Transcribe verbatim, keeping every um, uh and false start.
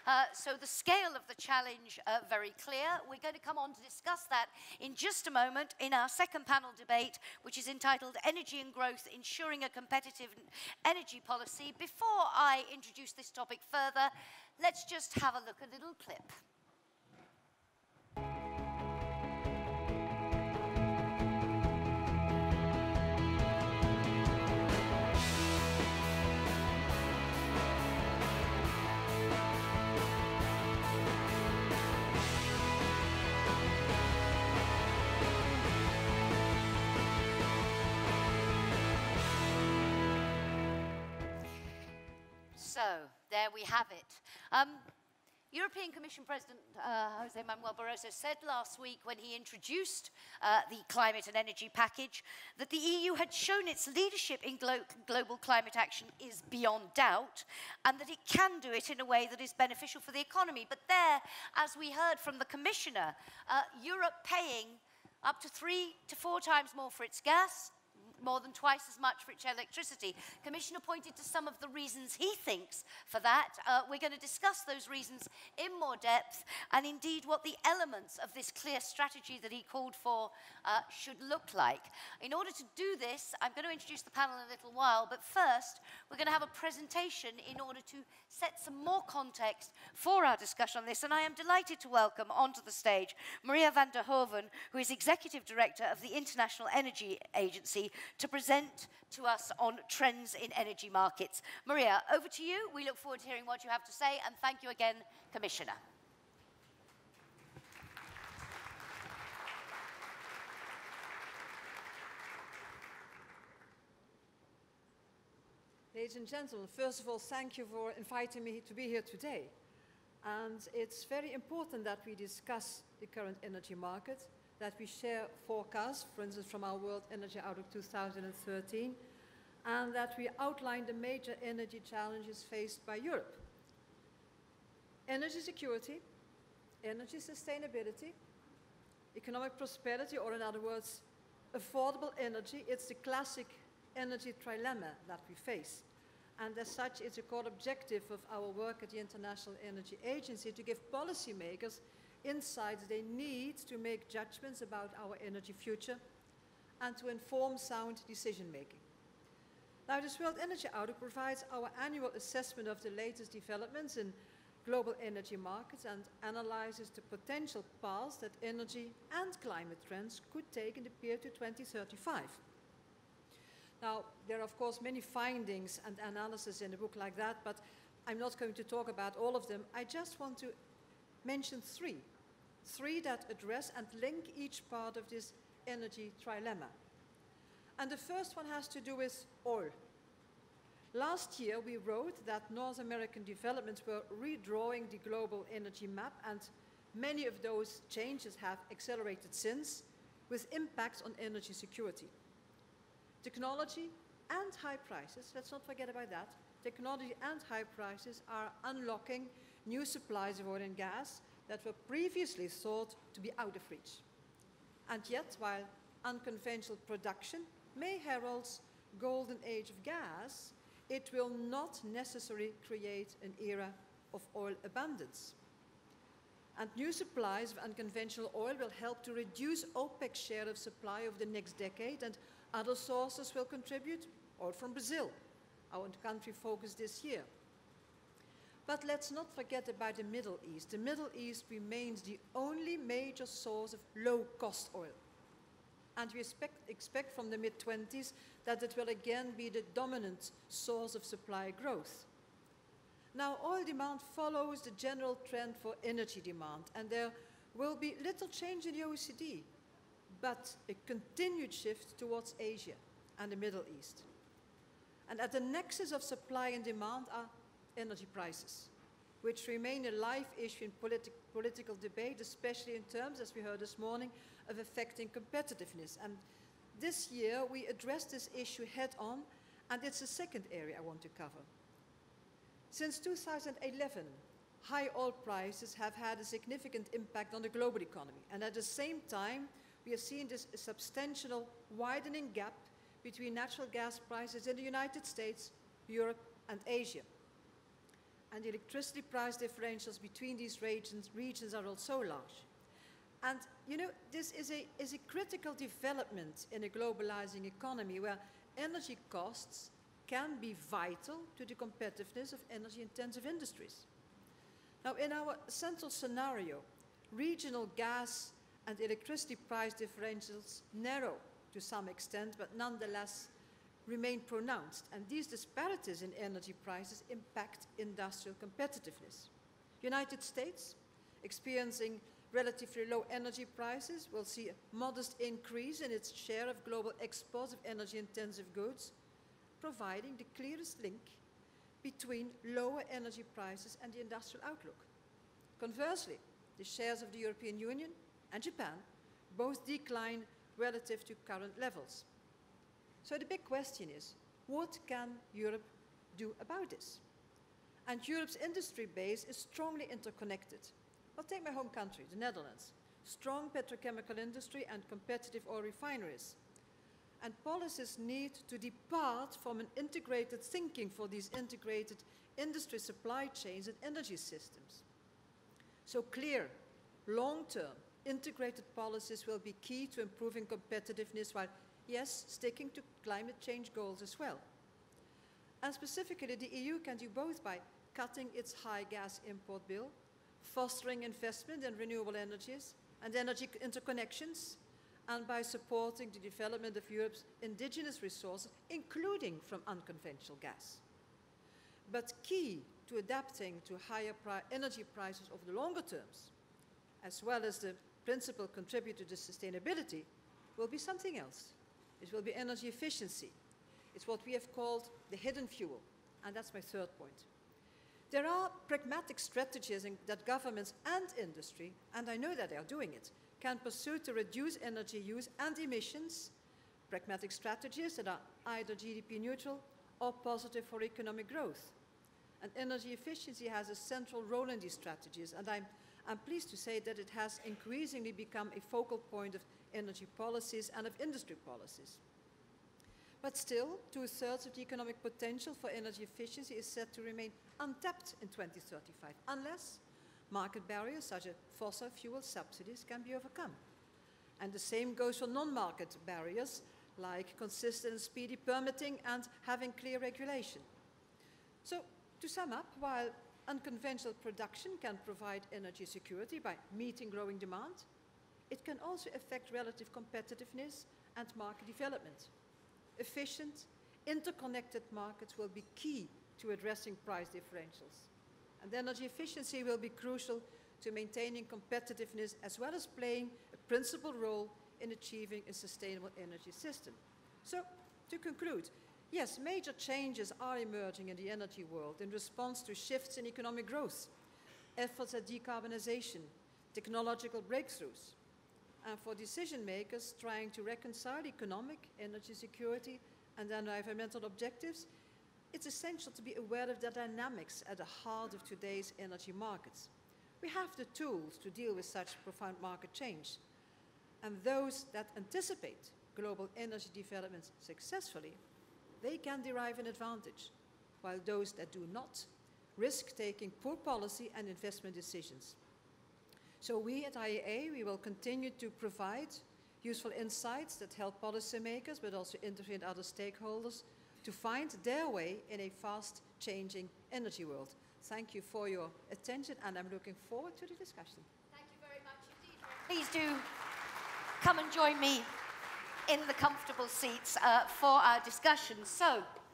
Uh, so the scale of the challenge, uh, very clear. We're going to come on to discuss that in just a moment in our second panel debate, which is entitled Energy and Growth, Ensuring a Competitive Energy Policy. Before I introduce this topic further, let's just have a look at a little clip. So, there we have it. Um, European Commission President uh, Jose Manuel Barroso said last week when he introduced uh, the climate and energy package that the E U had shown its leadership in glo global climate action is beyond doubt and that it can do it in a way that is beneficial for the economy. But there, as we heard from the Commissioner, uh, Europe paying up to three to four times more for its gas, more than twice as much for its electricity. Commissioner pointed to some of the reasons he thinks for that. Uh, we're going to discuss those reasons in more depth and indeed what the elements of this clear strategy that he called for uh, should look like. In order to do this, I'm going to introduce the panel in a little while, but first we're going to have a presentation in order to set some more context for our discussion on this, and I am delighted to welcome onto the stage Maria van der Hoeven, who is Executive Director of the International Energy Agency, to present to us on trends in energy markets. Maria, over to you. We look forward to hearing what you have to say, and thank you again, Commissioner. Ladies and gentlemen, first of all, thank you for inviting me to be here today. And it's very important that we discuss the current energy market, that we share forecasts, for instance, from our World Energy Outlook two thousand thirteen, and that we outline the major energy challenges faced by Europe. Energy security, energy sustainability, economic prosperity, or in other words, affordable energy, it's the classic energy trilemma that we face. And as such, it's a core objective of our work at the International Energy Agency to give policymakers insights they need to make judgments about our energy future and to inform sound decision-making. Now, this World Energy Outlook provides our annual assessment of the latest developments in global energy markets and analyzes the potential paths that energy and climate trends could take in the period to twenty thirty-five. Now, there are, of course, many findings and analysis in a book like that, but I'm not going to talk about all of them. I just want to mention three. Three that address and link each part of this energy trilemma. And the first one has to do with oil. Last year, we wrote that North American developments were redrawing the global energy map, and many of those changes have accelerated since, with impacts on energy security. Technology and high prices, let's not forget about that, technology and high prices are unlocking new supplies of oil and gas that were previously thought to be out of reach. And yet, while unconventional production may herald golden age of gas, it will not necessarily create an era of oil abundance. And new supplies of unconventional oil will help to reduce OPEC's share of supply over the next decade, and other sources will contribute, oil from Brazil, our country focus this year. But let's not forget about the Middle East. The Middle East remains the only major source of low-cost oil. And we expect, expect from the mid twenties that it will again be the dominant source of supply growth. Now, oil demand follows the general trend for energy demand, and there will be little change in the O E C D, but a continued shift towards Asia and the Middle East. And at the nexus of supply and demand are energy prices, which remain a live issue in politi political debate, especially in terms, as we heard this morning, of affecting competitiveness. And this year, we addressed this issue head-on, and it's the second area I want to cover. Since two thousand eleven, high oil prices have had a significant impact on the global economy, and at the same time, we have seen this substantial widening gap between natural gas prices in the United States, Europe, and Asia. and the electricity price differentials between these regions, regions are also large. And, you know, this is a, is a critical development in a globalizing economy where energy costs can be vital to the competitiveness of energy-intensive industries. Now, in our central scenario, regional gas and electricity price differentials narrow to some extent, but nonetheless remain pronounced. And these disparities in energy prices impact industrial competitiveness. United States, experiencing relatively low energy prices, will see a modest increase in its share of global exports of energy-intensive goods, providing the clearest link between lower energy prices and the industrial outlook. Conversely, the shares of the European Union and Japan both decline relative to current levels. So the big question is, what can Europe do about this? And Europe's industry base is strongly interconnected. I'll take my home country, the Netherlands. Strong petrochemical industry and competitive oil refineries. And policies need to depart from an integrated thinking for these integrated industry supply chains and energy systems. So clear, long-term, integrated policies will be key to improving competitiveness while, yes, sticking to climate change goals as well. And specifically, the E U can do both by cutting its high gas import bill, fostering investment in renewable energies and energy interconnections, and by supporting the development of Europe's indigenous resources, including from unconventional gas. But key to adapting to higher pri energy prices over the longer terms, as well as the principal contributor to sustainability, will be something else. It will be energy efficiency. It's what we have called the hidden fuel, and that's my third point. There are pragmatic strategies in, that governments and industry, and I know that they are doing it, can pursue to reduce energy use and emissions, pragmatic strategies that are either G D P neutral or positive for economic growth. And energy efficiency has a central role in these strategies, and I'm, I'm pleased to say that it has increasingly become a focal point of energy policies and of industry policies. But still, two-thirds of the economic potential for energy efficiency is said to remain untapped in twenty thirty-five, unless market barriers such as fossil fuel subsidies can be overcome. And the same goes for non-market barriers like consistent and speedy permitting and having clear regulation. So, to sum up, while unconventional production can provide energy security by meeting growing demand, it can also affect relative competitiveness and market development. Efficient, interconnected markets will be key to addressing price differentials. And energy efficiency will be crucial to maintaining competitiveness as well as playing a principal role in achieving a sustainable energy system. So, to conclude, yes, major changes are emerging in the energy world in response to shifts in economic growth, efforts at decarbonization, technological breakthroughs. And for decision makers trying to reconcile economic, energy security, and environmental objectives, it's essential to be aware of the dynamics at the heart of today's energy markets. We have the tools to deal with such profound market change. And those that anticipate global energy developments successfully, they can derive an advantage, while those that do not risk taking poor policy and investment decisions. So we at I E A, we will continue to provide useful insights that help policymakers, but also industry and other stakeholders, to find their way in a fast-changing energy world. Thank you for your attention, and I'm looking forward to the discussion. Thank you very much indeed. Please do come and join me in the comfortable seats uh, for our discussion. So.